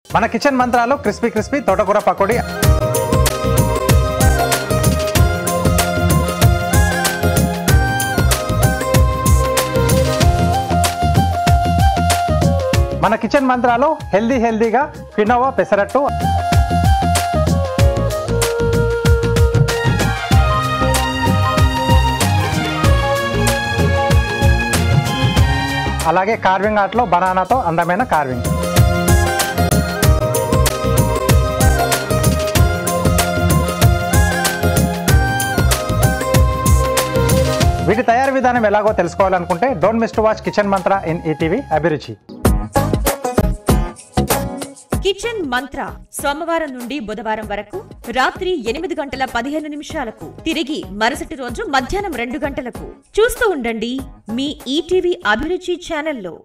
మన kitchen మంత్రాలో crispy crispy తోటకూర పకోడీ. మన కిచెన్ మంత్రాలో హెల్దీగా క్వినోవా పెసరట్టు. అలాగే కార్వింగ్ ఆర్ట్లో బనానాతో అందమైన కార్వింగ్. వీటి తయారీ విధానం ఎలాగో తెలుసుకోవాలనుకుంటే don't miss to watch kitchen Mantra in ETV Abhiruchi. Kitchen Mantra సోమవారం నుండి బుధవారం వరకు రాత్రి 8:15 తిరిగి మరుసటి రోజు మధ్యాహ్నం 2 గంటలకు చూస్తూ ఉండండి మీ ఈటీవీ అభిరుచి ఛానల్లో.